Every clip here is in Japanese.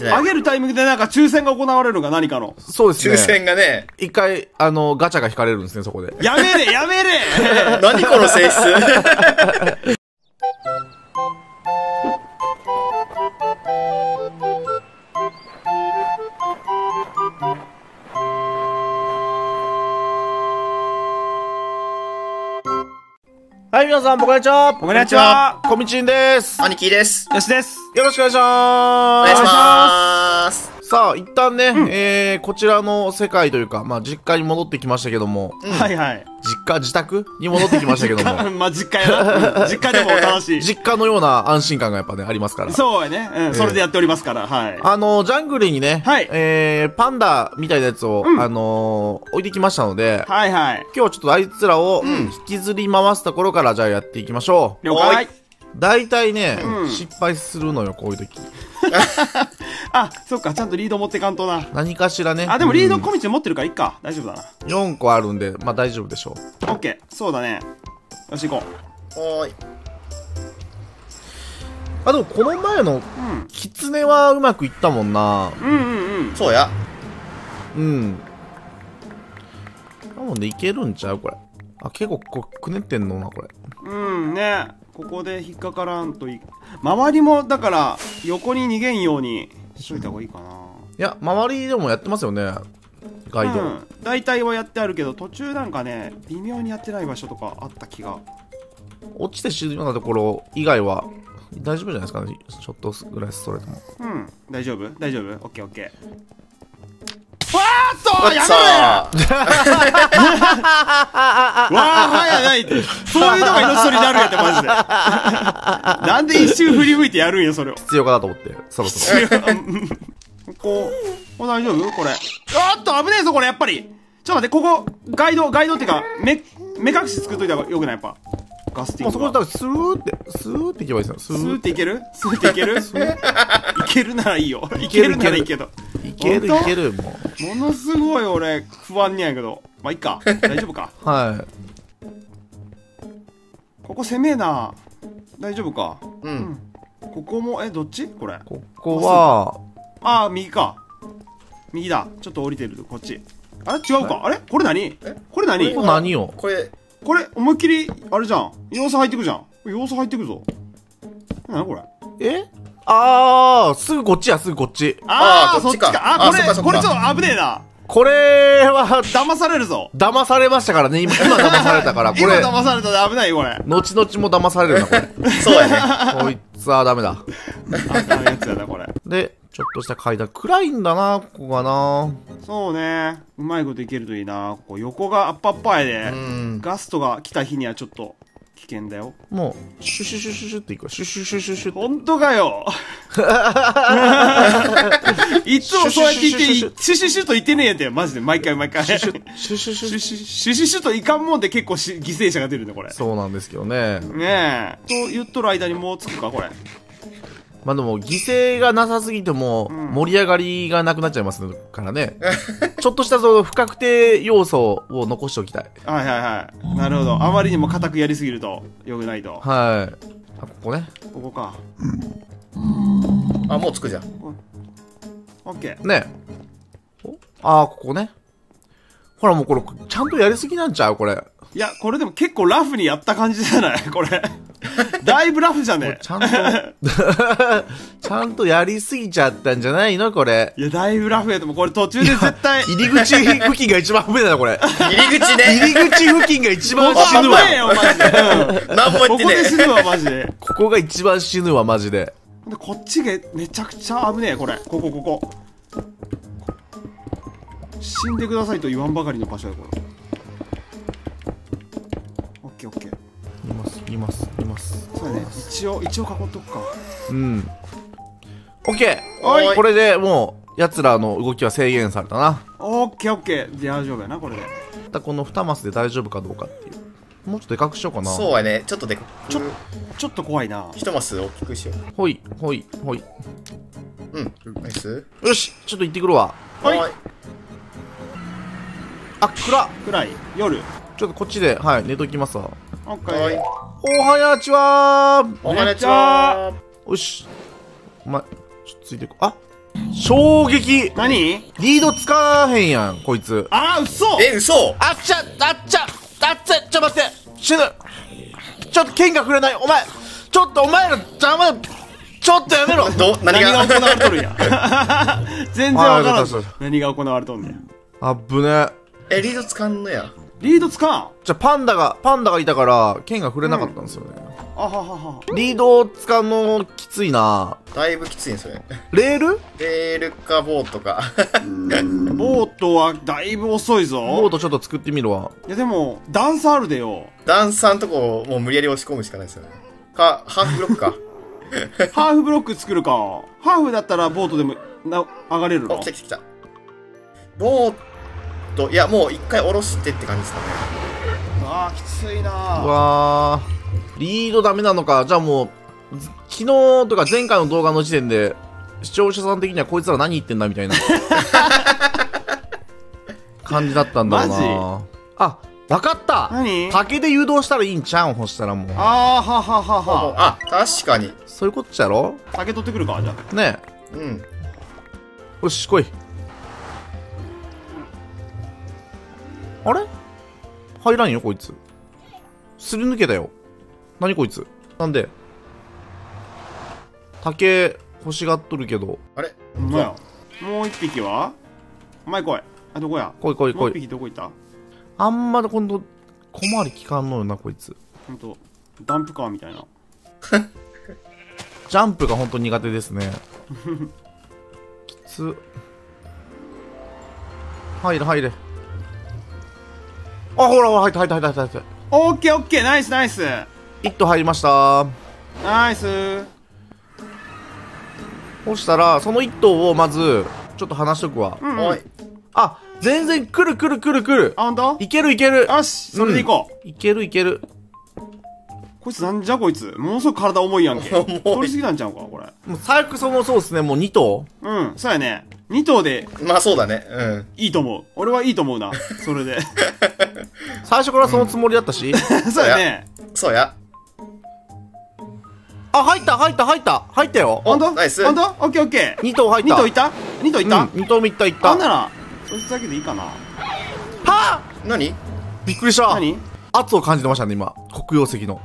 てない。 上げるタイミングでなんか抽選が行われるのが何かの。 そうですね。 抽選がね。 一回、ガチャが引かれるんですね、そこで。 やめれやめれ何この性質。 はい、皆さん、こんにちは。 こんにちは。 コミチンです。 兄貴です。 よしです。 よろしくお願いしおま願いしまーす。 す。さあ、一旦ね、こちらの世界というか、まあ、実家に戻ってきましたけども、 はいはい。 自宅に戻ってきましたけども、 まあ、実家やな。実家でも楽しい。 実家のような安心感がやっぱね、ありますから。 そうやね。うん、それでやっておりますから、はい。 ジャングルにね、 はいパンダみたいなやつを、置いてきましたので、 はいはい。 今日はちょっとあいつらを引きずり回すところからじゃあやっていきましょう。 了解。 大体ね、失敗するのよ、こういう時。 あ、そっか、ちゃんとリード持ってかんとな。 何かしらね。 あ、でもリード小道持ってるからいっか。大丈夫だな。 4個あるんで、まあ大丈夫でしょう。 オッケー。そうだね。よし、行こおーい。 あ、でもこの前の、キツネはうまくいったもんな。 う。うんうんうん。 そうや。 うん。多分ね、いけるんちゃうこれ。あ、結構くねってんのな、これ。 うんね。ここで引っかからんといい。周りも、だから、横に逃げんようにしといた方がいいかな。 いや、周りでもやってますよね。ガイド。 大体はやってあるけど、途中なんかね、微妙にやってない場所とかあった気が。 落ちて死ぬようなところ以外は、大丈夫じゃないですかね。ちょっとぐらいストレートも。 うん。大丈夫大丈夫オッケーオッケー。わーっとやめろやわー早ないって。そういうのが命取りになるやって、マジで。なんで一周振り向いてやるんよ、それを。 必要かなと思って、そろそろ。 こう、大丈夫これ。あっと危ねえぞ、これ、やっぱり。ちょっと待って、ここ、ガイドっていうか、目隠し作っといた方がよくない、やっぱ。ガスティング。 もうそこで多分スーっていけばいいですよ。 スーっていけるスーっていけるいけるならいいよ。いけるならいいけど。 いける、もう。ものすごい俺、不安にやけど。まあ、いっか。大丈夫か。 う。はい。 ここ攻めえな。大丈夫か。 うん。 ここも、どっちこれ。 ここは、 ああ、右か。右だ。ちょっと降りてる。こっち。あれ違うか。あれこれ何これ何これ何よ。 これ、 思いっきり、あれじゃん。要素入ってくじゃん。要素入ってくぞ。何これ。 すぐこっちや、すぐこっち。 ああ、 こっちか。 これちょっと危ねえな。 これは、 騙されるぞ。 騙されましたからね。今騙されたから、これ。 今騙されたら危ないよ、これ。 後々も騙されるな、これ。 そうやね。 こいつはダメだ。 あかんやつやな、これ。 で、ちょっとした階段。暗いんだな、ここがな。 そうね。うまいこといけるといいな。ここ横がアッパッパーやで。ガストが来た日にはちょっと危険だよ。 もう、シュシュシュシュシュっていくわ。シュシュシュシュシュ。 ほんとかよ。いつもそうやって言って、シュシュシュと言ってねえやんて、マジで。毎回。シュシュシュシュシュシュシュシュといかんもんで結構犠牲者が出るね、これ。 そうなんですけどね。 ねえ。と言っとる間にもうつくか、これ。 まあでも、犠牲がなさすぎても、盛り上がりがなくなっちゃいますからね。ちょっとしたその不確定要素を残しておきたい。 はいはいはい。なるほど。あまりにも固くやりすぎると、よくないと。 はい。ここね。 ここか。 あ、もうつくじゃん。 オッケー。 ねここね。ほらもうこれ、ちゃんとやりすぎなんちゃうこれ。 いや、これでも結構ラフにやった感じじゃないこれ。だいぶラフじゃねちゃんと、ちゃんとやりすぎちゃったんじゃないのこれ。 いや、だいぶラフやと思う。これ途中で絶対。 入り口付近が一番不便だな、これ。 入り口ね。 入り口付近が一番死ぬわ。 よ、マジで。 何も言ってねここで死ぬわ、マジで。 ここが一番死ぬわ、マジで。 で、こっちがめちゃくちゃ危ねえ、これ。ここ。死んでくださいと言わんばかりの場所や、これ。オッケー。 います。 そうやね。一応囲っとくか。 うん。オッケはいー。これでもう、奴らの動きは制限されたな。 オッケー。大丈夫やな、これで。 またこの2マスで大丈夫かどうかっていう。もうちょっとでかくしようかな。 そうやね。ちょっとでかく。 ちょっと怖いな。 一マス大きくしよう。 ほい。 うん。ナイス。 よし、ちょっと行ってくるわ。 はい。 あ、 暗い。夜。 ちょっとこっちで、寝ときますわ。 オッケはい。 ー。 おはやちはー。 おはにちは。 よし。お前、ちょっとついてこ。あ、 衝撃。 何？ リードつかへんやん、こいつ。 あー、嘘。 嘘。 あっちゃ、あっちゃ、あっちゃ、ちょ、待って。死ぬ。ちょっと剣が触れない。お前、ちょっとお前ら邪魔。ちょっとやめろ。 何が何が行われとるんや。全然わからんあーよかった。 何が行われとんねん。 あっぶね。 リードつかんのや。 リードつかん。 じゃあパンダがいたから剣が触れなかったんですよね。 あははは。 リードつかんのきついな。 だいぶきついんそれ。 レールレールかボートか。 ボートはだいぶ遅いぞ。 ボートちょっと作ってみるわ。 いやでも、段差あるでよ。 段差んとこもう無理やり押し込むしかないですよね。ハーフブロックか。 ハーフブロック作るか。ハーフだったらボートでも上がれるお、 の？ 来た来た来た。ボート、いやもう一回下ろしてって感じですかね。 ああ、きついなうー。 わー。リードダメなのか。じゃあもう、昨日とか前回の動画の時点で、視聴者さん的にはこいつら何言ってんだみたいな感じだったんだろうな。 マジ？ あ、わかった。 何？ 竹で誘導したらいいんちゃうん、ほしたらもう。 あーはははは。 あ、確かに。 そういうこっちゃろ竹取ってくるか、じゃあ。 ねうん。 え。よし、来い。あれ入らんよ、こいつ。すり抜けたよ。何こいつ。なんで竹欲しがっとるけど。 あれほんまや。もう一匹は？お前来い。あ、どこや？ 来い来いもう一来い。 匹どこ行った？ あんま今度、小回り効かんのよな、こいつ。 ほんと、ダンプカーみたいな。 ジャンプが本当苦手ですね。きつ。入れ入れ。あ、ほらほら、入った入った入った入った。 オッケーオッケー、ナイスナイス。 一頭入りました。 ナイス。 そしたら、その一頭をまず、ちょっと話しとくわ。 うん、 おい。 あ、全然来る来る来る来る。 あ、ほんと？ いけるいける。 よし、それで行こう。 いけるいける。 こいつなんじゃこいつ。ものすごく体重いやんけ。 重い通り過ぎなんちゃうか、これ。 もう最悪そうですね、もう2頭。 うん、そうやね。2頭でまあそうだね。うん。 いいと思う。俺はいいと思うな。それで。 最初からそのつもりだったし。 そうやね。 そうや。 あ、入った入った入った入ったよ。 ほんと？ ナイスほんと？オッケーオッケー。 2頭入った。 2頭いた？ 2頭いた？ うん、2頭目いったいった。 あんなら、そいつだけでいいかな。 はあ何？ びっくりした。 何？ 圧を感じてましたね、今。黒曜石の。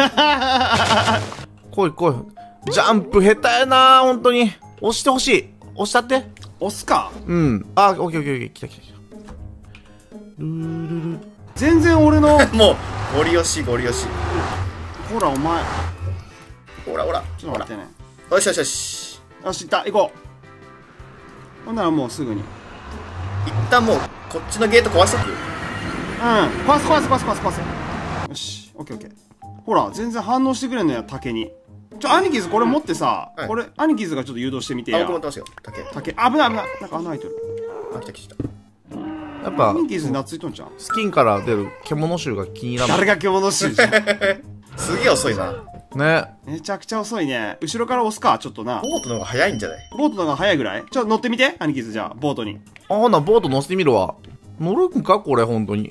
来い来い。ジャンプ下手やな本当に。押してほしい。押したって。 押すか。 うん。あ、オッケーオッケーオッケー。来た来た来た。ルールル。 全然俺の、 もう、ゴリ押し、ゴリ押し。 ほらお前。 ほらほら。 ちょっと待ってね。 よしよしよし。 よし、行った。行こう。ほんならもうすぐに。 一旦もう、こっちのゲート壊しとく。 うん。壊す壊す壊す壊す壊す。よし。オッケーオッケー。ほら、全然反応してくれんのや、竹に。アニキーズこれ持ってさ、 はいこれ、アニキーズがちょっと誘導してみてあ、 や。 僕持ってますよ。竹。 竹、危ない危ない。なんか穴開いてる。 あ、来た来た。 やっぱア、ニキーズに懐いとんじゃん。 スキンから出る獣臭が気に入らない。 誰が獣臭じゃん。 すげえ遅いな。 ね。 めちゃくちゃ遅いね。後ろから押すか、ちょっとな。 ボートの方が早いんじゃない？ ボートの方が早いぐらい？乗ってみて、アニキーズじゃあ、ボートに。 あ、ほな、ボート乗せてみるわ。乗るんかこれ、ほんとに。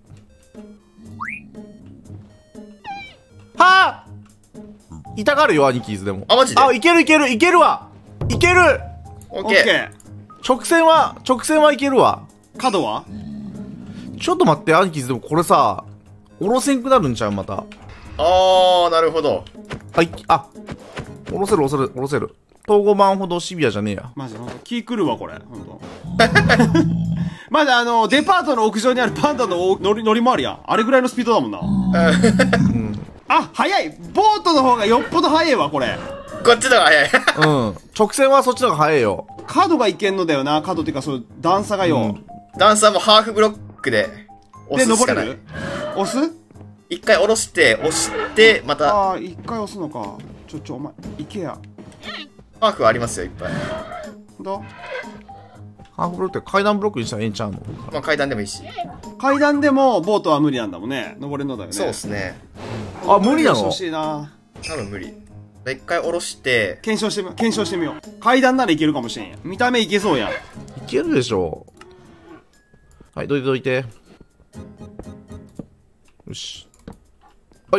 はぁ痛がるよ、アニキーズでも。 あマジであ、いけるいけるいけるわいけるオッケー。 オッケ直線はいけるわ。 ー。角は？ ちょっと待って、アニキーズでもこれさ、おろせんくなるんちゃうまた。 あー、なるほど。 あ、おろせるおろせるおろせる。統合版ほどシビアじゃねえや。 マジほんと気狂うわこれほんとまだデパートの屋上にあるパンダの乗り回りやんあれぐらいのスピードだもんなあ早いボートの方がよっぽど速いわこれこっちの方が早い。 うん。直線はそっちの方が早いよ。 角がいけんのだよな角っていうかそう段差がよ、 段差もハーフブロックで押ですしかない。 登れる押す一回下ろして、押して、また、 ああ一回押すのかお前行けやハーフありますよ、いっぱい。 ほんとハーフブロックって階段ブロックにしたらええんちゃうの？ まあ階段でもいいし。 階段でもボートは無理なんだもんね登れんのだよねそうっすね。 あ、無理なの？ 欲しいな多分無理。一回下ろして、 検証してみよう階段ならいけるかもしれんや見た目いけそうやんいけるでしょ。はい、どいてどいて。よし。はい。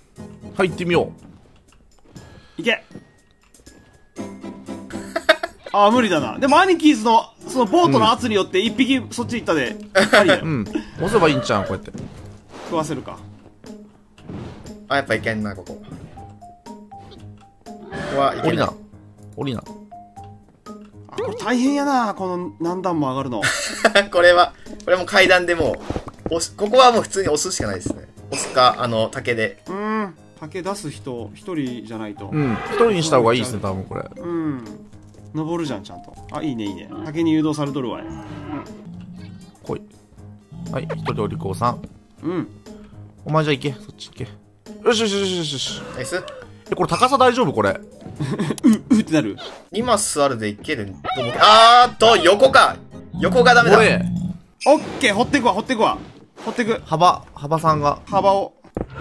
はい、行ってみよいけああ、無理だな。でも、アニキーズの、そのボートの圧によって一匹そっち行ったで、ありだよ。 うん。押せばいいんちゃうん、こうやって。 食わせるか。 あ、やっぱいけんな、ここ。ここはいけない。 降りな。 あ、これ大変やな、この何段も上がるの。 これも階段でもう、ここはもう普通に押すしかないですね。押すか、竹で。 竹出す人、一人じゃないと。 うん。一人にした方がいいですね、多分これ。 登るじゃん、ちゃんと。あ、いいね、いいね。竹に誘導されとるわい。 来い。はい、一人お利口さん。お前じゃあ行け、そっち行け。よしよしよしよしよし。 ナイス。 これ高さ大丈夫これ。 ってなる。 2マスあるでいけると思う。横か。横がダメだ。 これ。 オッケー、掘ってくわ、掘ってくわ。掘ってく。 幅さんが。 幅を。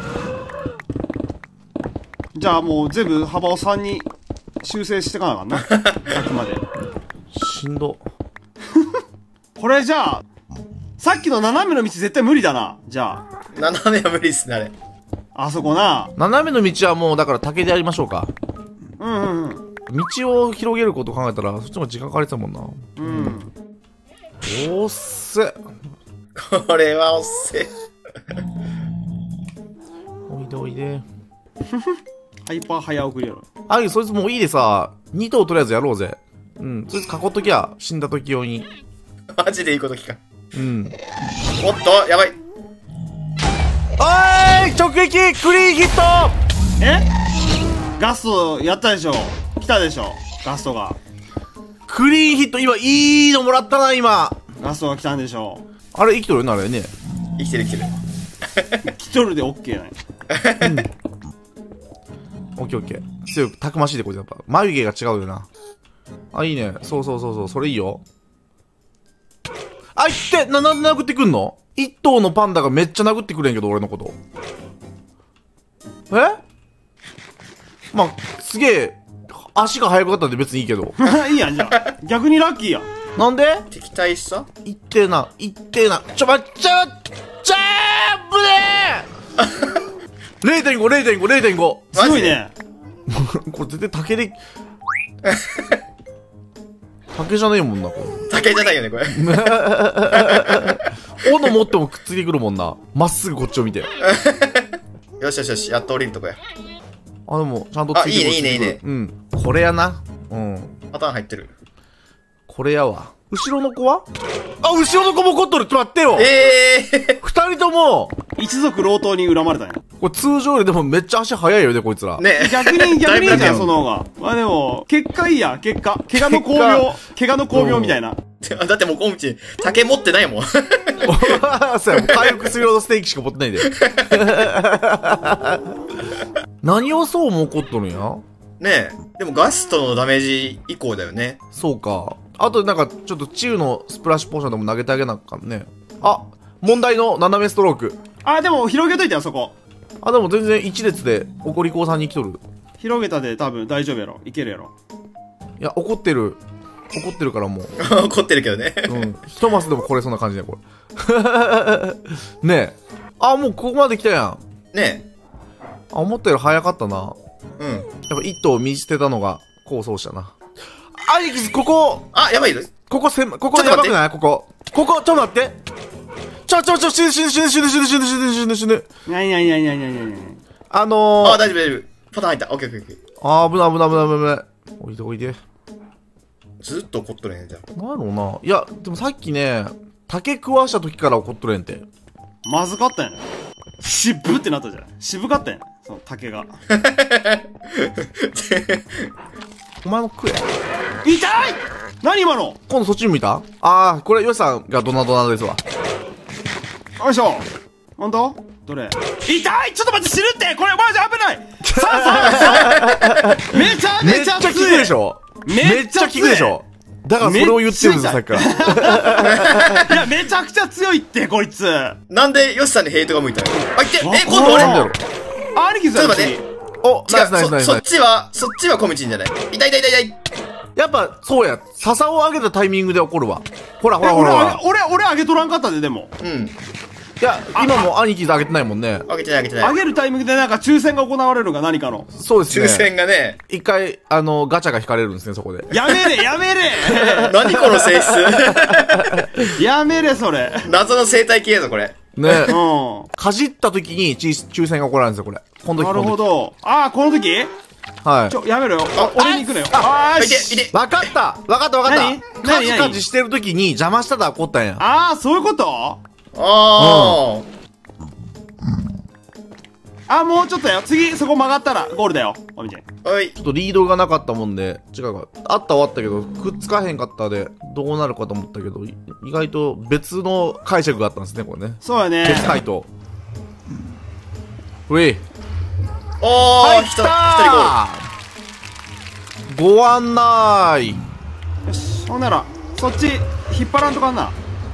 じゃあもう全部幅を3に修正してかなあかんな。100まで。 しんど。 これじゃあ、さっきの斜めの道絶対無理だな。じゃあ。 斜めは無理っすね、あれ。 あそこな。 斜めの道はもうだから竹でやりましょうか。道を広げること考えたらそっちも時間かかりそうもんな。おっせ。 これはおっせ。 おいでおいで。 ハイパー早送りやろ。 そいつもういいでさ、2頭とりあえずやろうぜ。そいつ囲っときゃ、死んだ時用に。 マジでいいこと聞かん。 おっと、やばい。 直撃クリーンヒット。 ガストやったでしょ。来たでしょ、ガストが。 クリーンヒット、今いいのもらったな。今ガストが来たんでしょ。 あれ生きとるよな、あれね。 生きてる。 来とるでオッケーね。 オッケーオッケー。強くたくましいで、こいつやっぱ眉毛が違うよな。いいね。そうそれいいよ。いってなんで殴ってくんの。一頭のパンダがめっちゃ殴ってくれんけど、俺のこと。まあ、すげえ、足が速かったんで別にいいけど。 いいやん、じゃあ。逆にラッキーや。 なんで敵対したいってえな。ちょ、待っちゃぶねー0.5。 すごいね。 これ絶対竹で、竹じゃねえもんな、これ。 竹じゃないよね、これ。 斧持ってもくっついてくるもんな。まっすぐこっちを見て。 よし、やっと降りるとこや。 でも、ちゃんとついてくる。 いいね。 これやな。 パターン入ってる。 これやわ。後ろの子は後ろの子も怒っとる。ちょっと待ってよ。二人とも、 一族老頭に恨まれたんや。 これ通常よりでもめっちゃ足速いよね、こいつら。 ね。 逆にいいじゃん、その方が。まあでも、結果いいや、怪我の巧妙みたいな。 だってもうコムチ、竹持ってないもん。 そうや、回復する用のステーキしか持ってないで。何をそうも怒っとるんや。 ねえ。でもガストのダメージ以降だよね。 そうか。あとなんか、ちょっとチウのスプラッシュポーションでも投げてあげなあかんね。問題の斜めストローク。 でも広げといてよ、そこ。 でも全然一列で、怒り子さんに来とる。 広げたで多分大丈夫やろ。いけるやろ。 いや、怒ってるからもう。 怒ってるけどね。 一マスでも来れそうな感じね、これ。ねえ。もうここまで来たやん。 ねえ。 思ったより早かったな。やっぱ一頭見捨てたのが功そうしたな。兄貴、ここ。 やばいです。 ここやばくない？ここ、ちょっと待って。死ぬ。 何。 大丈夫。パターン入った。オッケー。 危ない。おいで。 ずっと怒っとるねんじゃん。 なんやろうな。いや、でもさっきね、竹食わした時から怒っとるやんて。 まずかったやん。渋ってなったじゃん。渋かったやん。その竹が。 お前も食え。 痛い！何今の？ 今度そっちに向いた？これヨシさんがドナですわ。 よいしょ。ほんと？どれ？痛い！ちょっと待って、死ぬって！これマジ危ない！めちゃめちゃ強い！ めっちゃ効くでしょ？めっちゃ効くでしょ？だからそれを言ってるんですよ、さっきから。 いや、めちゃくちゃ強いって、こいつ。 なんでヨシさんにヘイトが向いたの？いて！今度俺！ 兄貴さん。 ちょっと待って。ナイス。そっちはコムチンじゃない。痛い。 やっぱ、そうや。笹を上げたタイミングで怒るわ。ほら。 俺上げとらんかったで、でも。 いや、今も兄貴あげてないもんね。 開けてない開けてない。 あげるタイミングでなんか抽選が行われるのが何かの。 そうですね。 抽選がね。 一回、ガチャが引かれるんですね、そこで。 やめれやめれ何この性質。 やめれ、それ。 謎の生態系だぞ、これ。 ね。 うん。 かじった時に抽選が起こるんですよ、これ。この時。 なるほど。ああ、この時はい。 やめろよ。俺に行くのよ。 いて、いて。 わかったわかったわか何ったカジカジしてる時に邪魔したら怒ったんや。 ああ、そういうことあもうちょっとよ。次、そこ曲がったらゴールだよ。おみちゃん。 あ。はい。 ちょっとリードがなかったもんで、違うか。あったはあったけど、くっつかへんかったで、どうなるかと思ったけど、意外と別の解釈があったんですね、これね。 そうやね。 別回答。うい。 おー、一人ゴール。 ご案内。 よし。ほんなら、そっち、引っ張らんとかんな。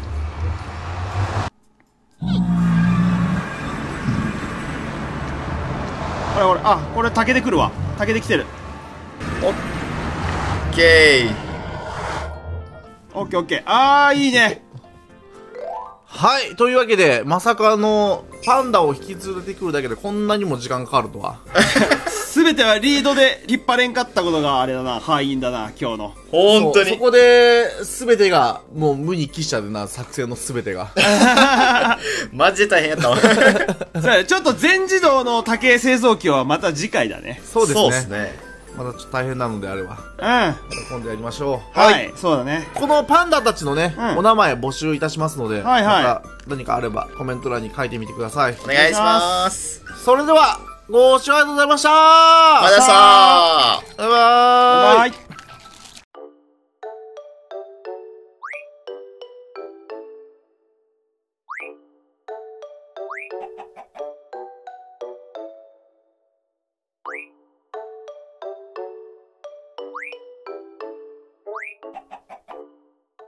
これ、これ竹で来るわ。竹で来てる。 オッケー。 オッケーオッケー。いいね。 はい。というわけで、まさかパンダを引き連れてくるだけでこんなにも時間かかるとは。 すべてはリードで引っ張れんかったことがあれだな。敗因だな、今日の。 ほんとに。 そこで、すべてが、もう無に帰したでな、作戦のすべてが。 マジで大変やったわ。 そうやちょっと全自動の竹製造機はまた次回だね。 そうですね。 そうですね。 まだちょっと大変なのであれば、 うん。 今度やりましょう。 はい、そうだね。 このパンダたちのね、 うんお名前募集いたしますので、 はいはいまた何かあればコメント欄に書いてみてください。 お願いします。 それでは、ご視聴ありがとうございました。 ありがとうございました。 バイバーイ。 はい。